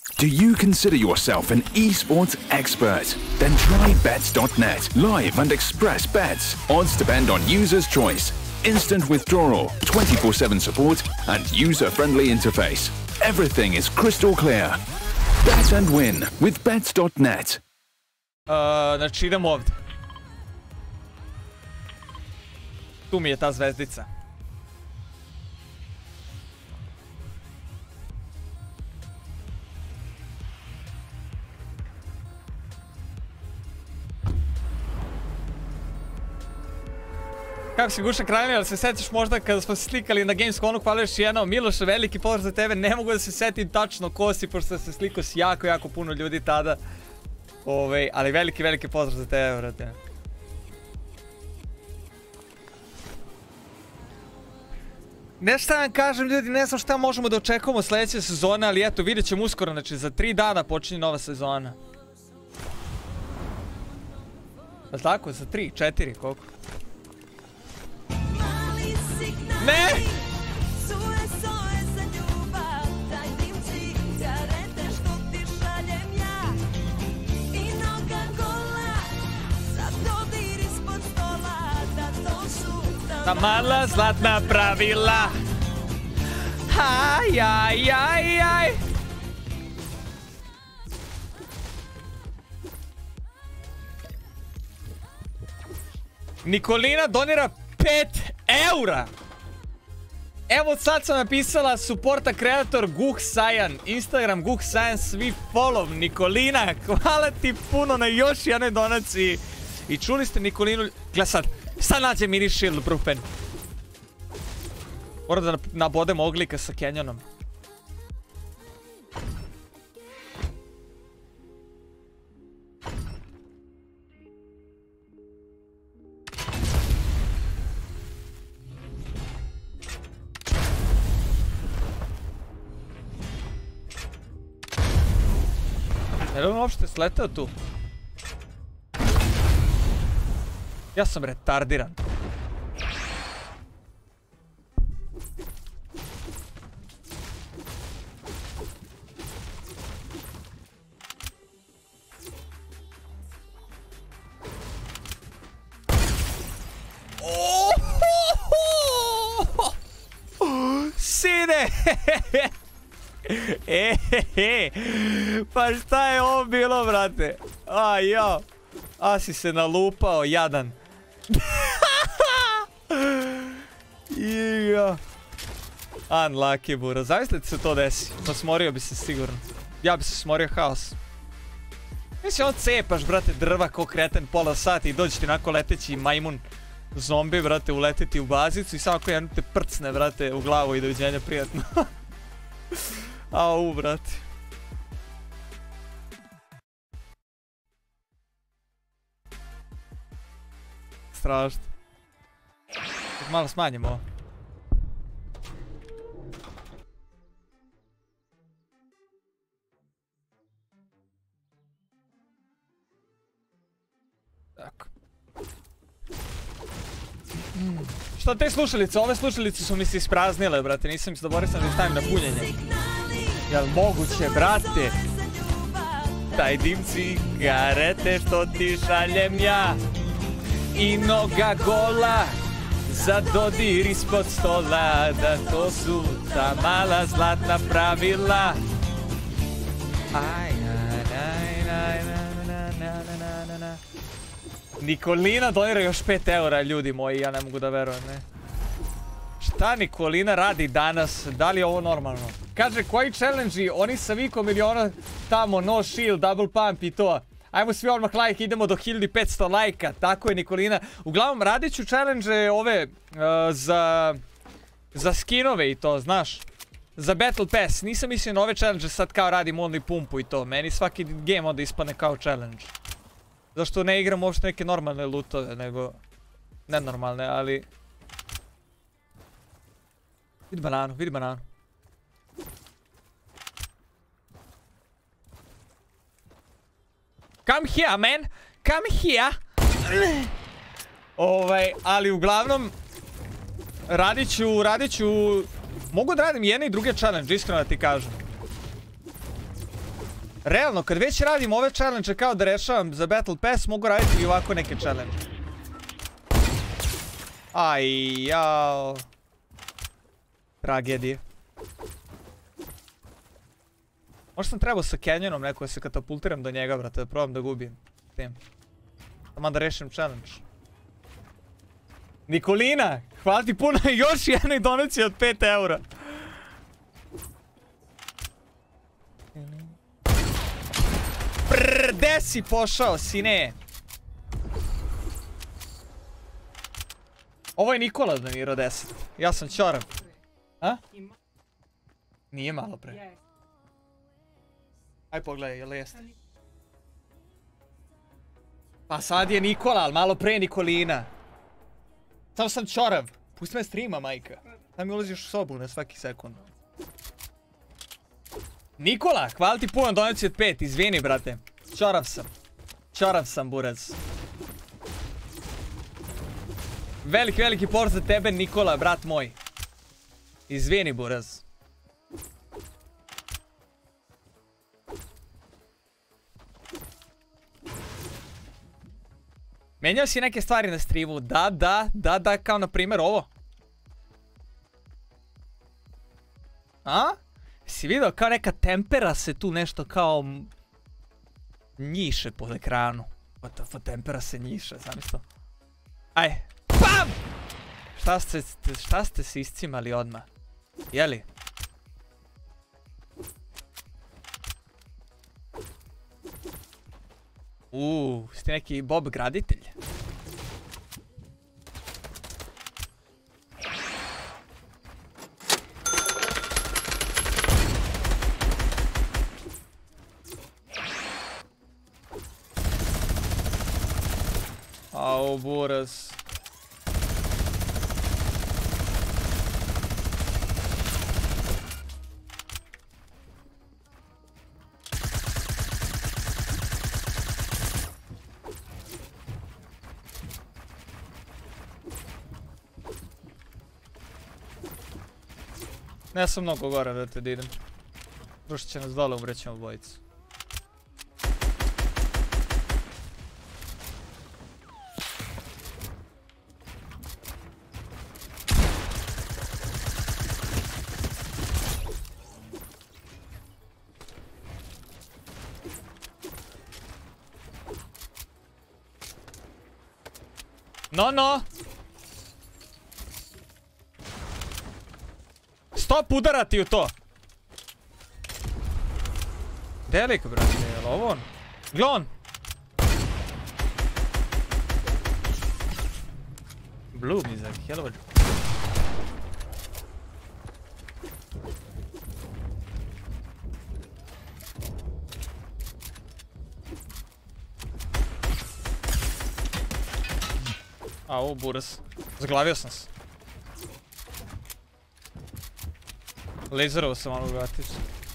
Do you consider yourself an esports expert? Then try Bets.net. Live and express bets. Odds depend on user's choice. Instant withdrawal, 24/7 support, and user-friendly interface. Everything is crystal clear. Bet and win with Bets.net. Znači idemo ovdje. Tu mi je ta zvezdica. Kako si Guša Kraljina, ali se setiš možda kada smo se slikali na Gamesconu, hvala još jednom. Miloše, veliki pozdrav za tebe, ne mogu da se setim tačno ko si, pošto se slikao s jako puno ljudi tada. Ali veliki pozdrav za tebe, brate. Ne šta vam kažem ljudi, ne znam šta možemo da očekujemo sljedeće sezone, ali eto, vidjet ćemo uskoro, znači za 3 dana počinje nova sezona. Je li tako? Za 3, 4, koliko? Ne! Ta mala zlatna pravila. Aj. Nikolina donira 5 eura. Evo sad sam napisala supporta kreator Guh Sajan. Instagram Guh Sajan, svi follow Nikolina. Hvala ti puno na još jednoj donaciji. I čuli ste Nikolinu. Gle sad nađe mini shield brupen. Moram da nabodem oglika sa Canyonom. Je li on uopšte sletao tu? Ja sam retardiran. Sine! Pa šta je ovo bilo, brate? A si se nalupao, jadan. Unlucky, bura. Zamislite se to desi. Pa smorio bi se sigurno. Ja bi se smorio haos. Mislim, on cepaš, brate, drva ko kreten pola sati i dođe ti onako leteći majmun zombi, brate, uleteti u bazicu i samo ako jedno te prcne, brate, u glavu i doviđenja, prijatno. Au, brate. Strašno. Malo smanjimo ovo. Tako. Šta te slušalice? Ove slušalice su mi se ispraznile, brate. Nisam se doborio sam da stavim na punjenje. Jel moguće, brate? Taj dim cigarete što ti šaljem ja. I noga gola za dodir ispod stola. Da to su ta mala zlatna pravila. Nikolina donira još 5 eura, ljudi moji, ja ne mogu da verujem, ne. Šta Nikolina radi danas? Da li je ovo normalno? Kaže, koji challenge-i? Oni sa Viko miliona tamo, no shield, double pump i to. Ajmo svi odmah like, idemo do 1500 lajka. Tako je, Nikolina. Uglavnom, radit ću challenge ove za skinove i to, znaš. Za Battle Pass. Nisam mislio na ove challenge sad kao radim only pumpu i to. Meni svaki game onda ispane kao challenge. Zašto ne igram uopšte neke normalne lootove, nego nenormalne, ali... Vidi bananu, vidi bananu. Come here, man! Come here! Ali uglavnom... Radit ću... Mogu da radim jedne i druge challenge, iskreno da ti kažem. Realno, kad već radim ove challenge kao da rešavam za Battle Pass, mogu raditi i ovako neke challenge. Aj, jao. Tragedije. Možda sam trebao sa Canyonom neko da se katapultiram do njega, brate, da probam da gubijem. Samo da rešim challenge. Nikolina, hvala ti puno, još jednoj donaciji od 5 eura. Gde si pošao, sine? Ovo je Nikola donirao 10. Ja sam Ćorav. A? Nije malo pre. Aj pogledaj, jel jeste? Pa sad je Nikola, ali malo pre Nikolina. Samo sam Ćorav. Pusti me streama, majka. Da mi ulaziš u sobu na svaki sekund. Nikola, hvala ti puno donaciju od 5. Izvini, brate. Ćorav sam. Ćorav sam, burac. Veliki pozdrav za tebe, Nikola, brat moj. Izvini, buraz. Menjao si neke stvari na streamu? Da, kao na primjer ovo. A? Si vidio kao neka tempera se tu nešto kao njiše po ekranu. Tempera se njiše, znam isto. Aj, PAM! Šta ste se iscimali odmah? Jeli? Ste neki Bob graditelj? Au, buraz. Ne sam mnogo gore da te idem. Rušit će nas dole, umrećemo bojicu. No! Stop udarati u to! Gdje je lik, brate? Je li ovo on? Glon! Blue mi zaki, hello. Au, buras. Zaglavio sam se. Lazerovo sam malo ugatiš.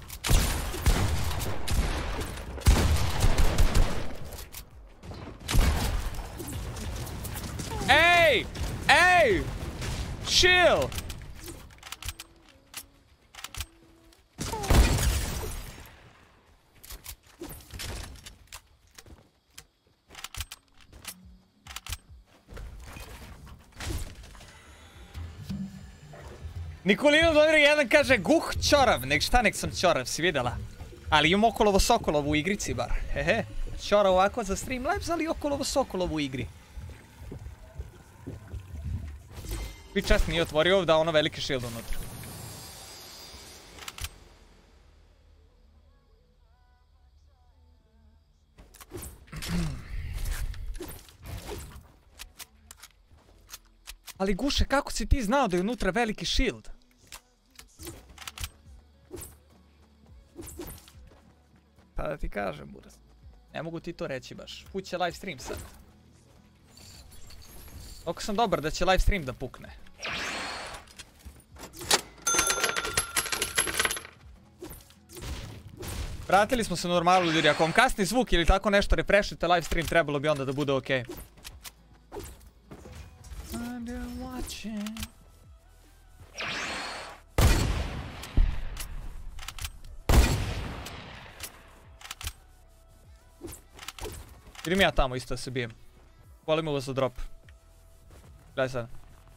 Ej! Ej! Chill! Nikolino donira jedan kaže guh Ćorav, nek sam Ćorav, si vidjela? Ali imam Okolovo Sokolovu u igrici bar, hehe. Ćorav ovako za Streamlabs, ali Okolovo Sokolovu u igri. Vi čast nije otvorio ovdje ono veliki shield unutra. Ali guše, kako si ti znao da je unutra veliki shield? Pa da ti kažem, buraz. Ne mogu ti to reći baš. Puće live stream sad. Toliko sam dobar da će live stream da pukne. Vratili smo se normalno, ljudi. Ako vam kasni zvuk ili tako nešto refreshite live stream, trebalo bi onda da bude okej. Idem ja tamo isto da se bijem. Volim ovo za drop. Gledaj sad.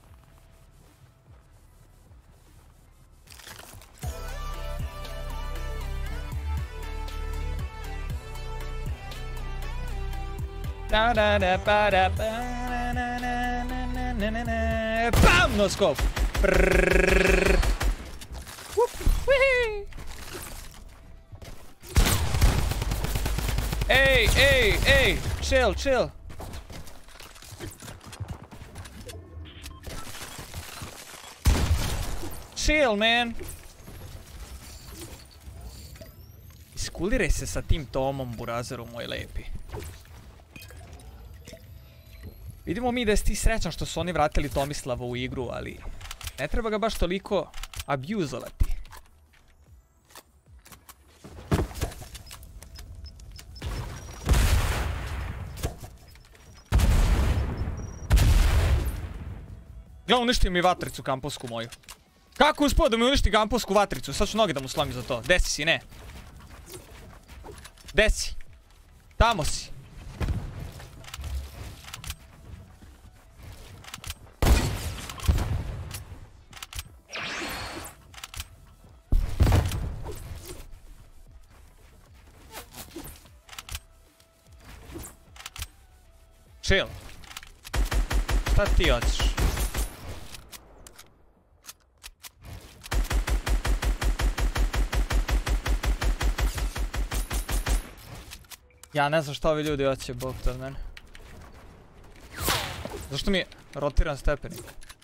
Bam! No scope! Ej! Chill! Chill, man! Iskuliraj se sa tim Tomom, burazeru moj lepi. Vidimo mi da si ti srećan što su oni vratili Tomislava u igru, ali ne treba ga baš toliko abuzovati. Gle, uništio mi vatricu kampovsku moju. Kako uspio da mi uništi kampovsku vatricu? Sad ću noge da mu slomim za to. Desi si, ne. Desi. Tamo si. Chill. Šta ti hoćeš? Ja ne znam šta ovi ljudi hoće, bog to od mene. Zašto mi je rotiran stepenik?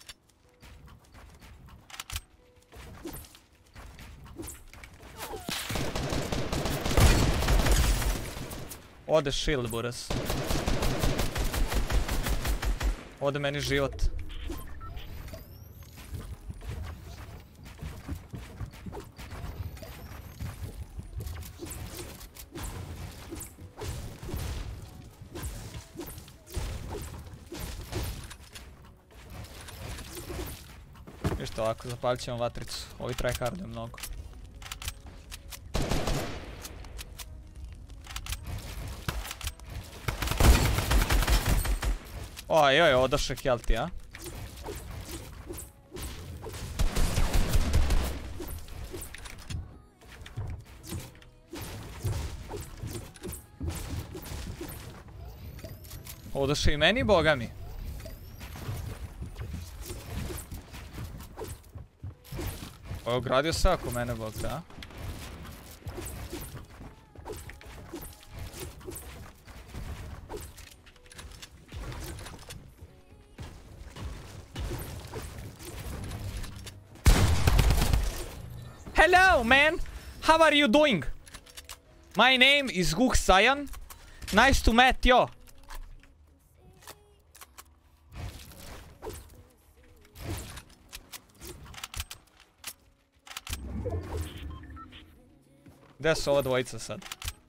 Ode shield, buras. Ode meni život. Ništa, ovako zapalit ćemo vatricu. Ovi tryharduju mnogo. Ojoj, odaše healthy, a? Odaše i meni, boga mi. Ovo je ogradio se oko mene, bog da. Hello, man! How are you doing? My name is Guk Sayan. Nice to meet you. Gdje su ova dvojica sad?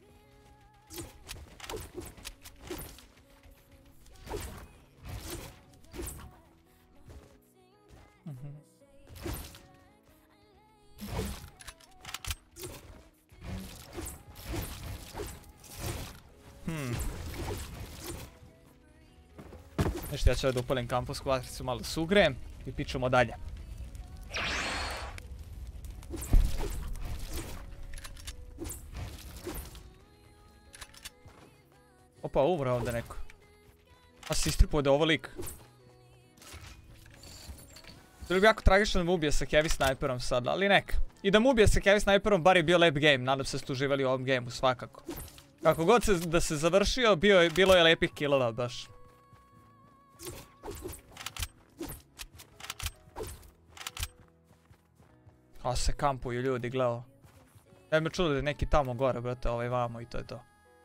Nešto, ja ću da upalim kampusku vatricu, malo sugrejem i pičemo dalje. Opa, umro ovdje neko. A se istripuo da je ovo lik. Bilo bi jako tragično da mu ubije sa heavy sniperom sad, ali neka. I da mu ubije sa heavy sniperom, bar je bio lep game, nadam se ste uživali u ovom gameu, svakako. Kako god da se završio, bilo je lepih killova baš. A se kampuju ljudi, gledao. Ja me čudo da je neki tamo gore, brate, ovaj vamo i to je to.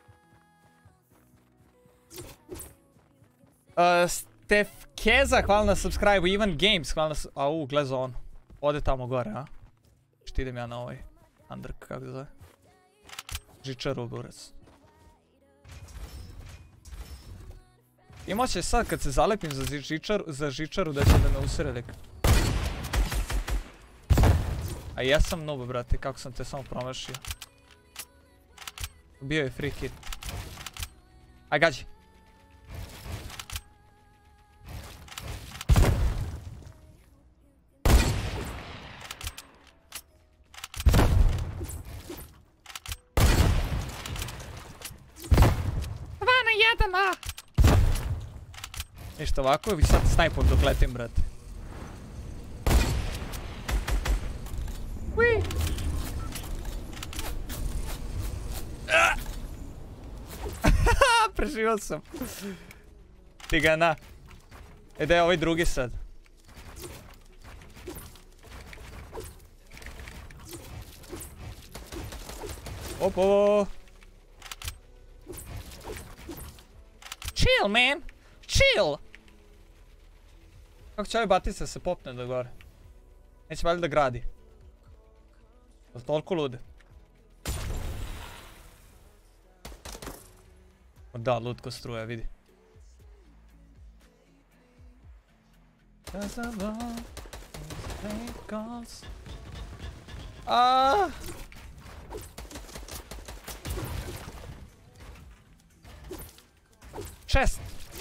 Stef Keza, hvala na subscribe-u, Ivan Games, hvala na... Au, glezo on. Ode tamo gore, a? Što idem ja na ovaj Underk, kako zove? Žičaru, burac. Imao će sad kad se zalepim za žičaru da će da me usere lik. A ja sam noob, brate, kako sam te samo promašio. Bio je free hit. Aj, gađi. Ništa ovako, vi sad snajpom dok letim, brate. Ui! Preživao sam. Ti ga na. Da je ovaj drugi sad. Opo! Chill, man! Chill! Kako će ovaj batica se popne do gore? Neće valjda da gradi. Je li toliko lude? O da, lud ko struja, vidi. Chest!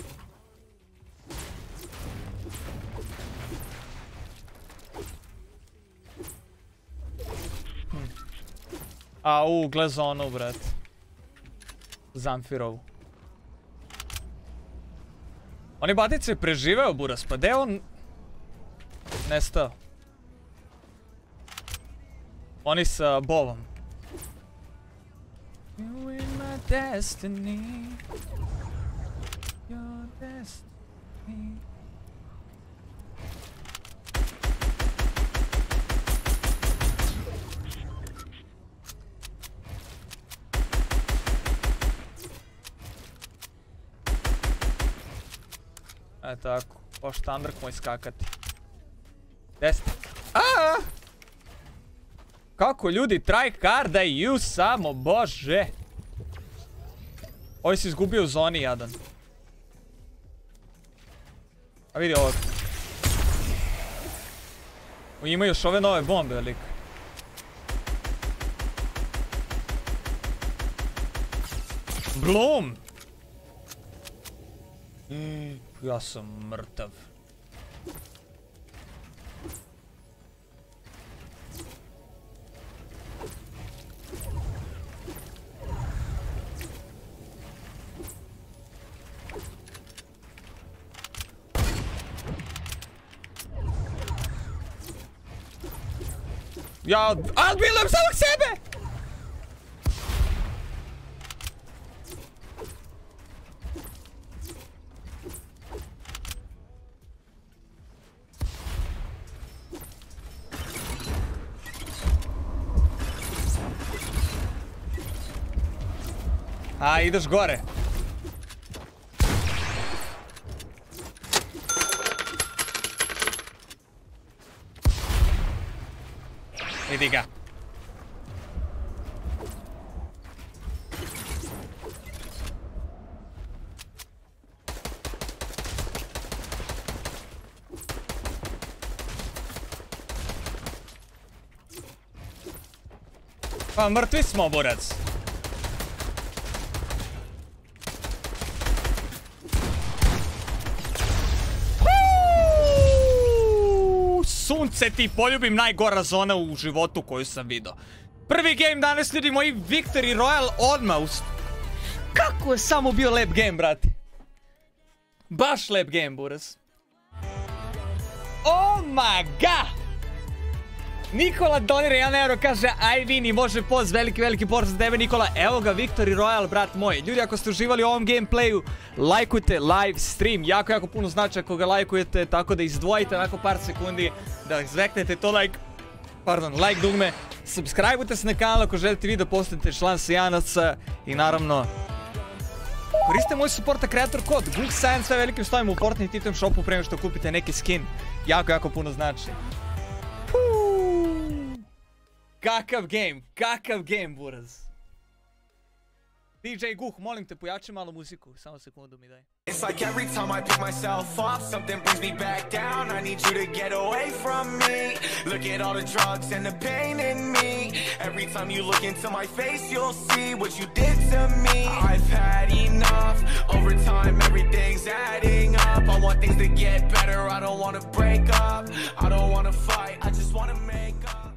Au, gle zonu, brat. Zamfirovu. Oni batice preživeo, buras, pa gdje on nestao? Oni sa bovom. You in my destiny. Your destiny. E tako, po štandrk moj skakati. Desno. Aaaa! Kako ljudi tryhardaju samo, bože! Ovo si izgubio u zoni, jadan. A vidi ovo. Ima još ove nove bombe, veliko. Bloom! Ja sam mrtav. Ja odbilam samog sebe! A, ideš gore. Vidi ga. Pa mrtvi smo, burac. Sunce ti poljubim, najgora zona u životu koju sam vidio. Prvi game danas, ljudi moji, Victory Royale odmah. Kako je samo bio lep game, brate. Baš lep game, buras. Oh my god! Nikola donira 1 euro, kaže aj vini, može poz, veliki poz za tebe Nikola. Evo ga Victory Royale, brat moj. Ljudi, ako ste uživali u ovom gameplayu, lajkujte live stream. Jako puno znači ako ga lajkujete, tako da izdvojite onako par sekundi da zveknete to like dugme. Subscribeujte se na kanal ako želite vi da postanete član Sijanaca i naravno koriste moj supporta creator kod GUGSAN, sve velikim stojimo u Fortnite item shopu prema što kupite neki skin. Jako puno znači. Kakav game, buraz. DJ Guh, molim te, pojači malo muziku, samo sekundu mi daj. It's like every time I pick myself up, something brings me back down. I need you to get away from me. Look at all the drugs and the pain in me. Every time you look into my face, you'll see what you did to me. I've had enough things to get better. I don't wanna break up, I don't wanna fight, I just wanna make up.